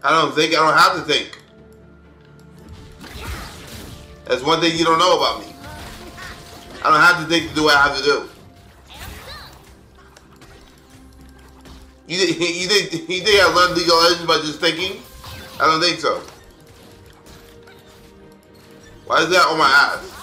I don't think. I don't have to think. That's one thing you don't know about me. I don't have to think to do what I have to do. You think I learned League of Legends by just thinking? I don't think so. Why is that on my ass?